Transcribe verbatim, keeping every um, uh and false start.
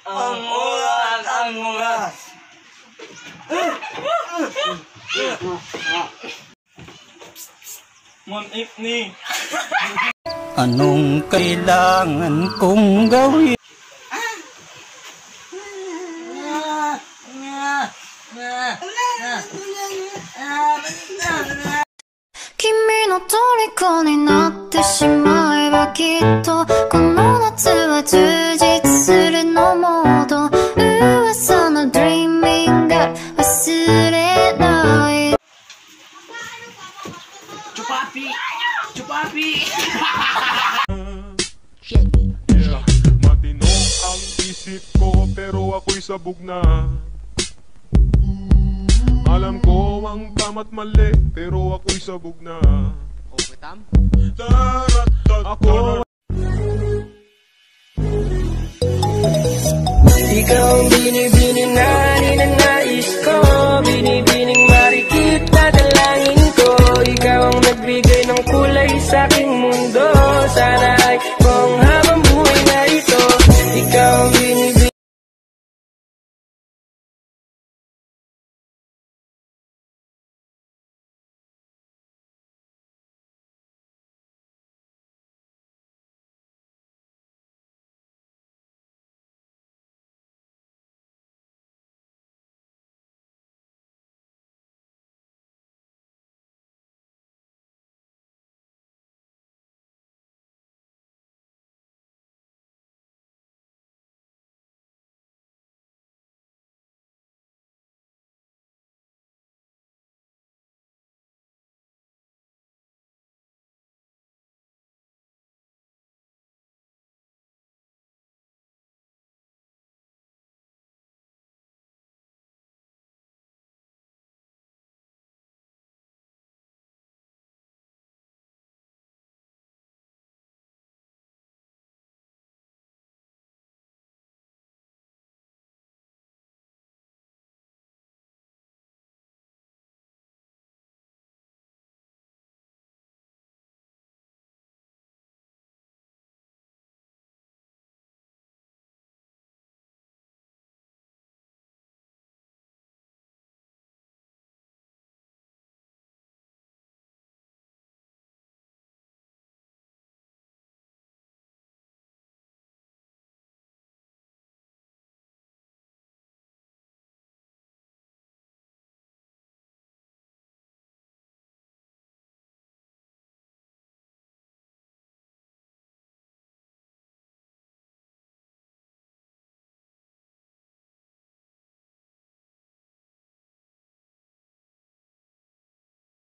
ang ulo at ang ungas. Monip ni. Anong kailangan kong gawin? Kimi no toriko ni natte shimaeba kitto kono natsu wa jujitsu suru no modo uwasa no dreaming ga wasurenai. Chupapi! Chupapi! Yeah, matino ang isip ko pero ako'y sabog na. Alam ko ang tama't mali pero ako'y sabog na. Okay, Tam? Ako Ikaw ang binibini na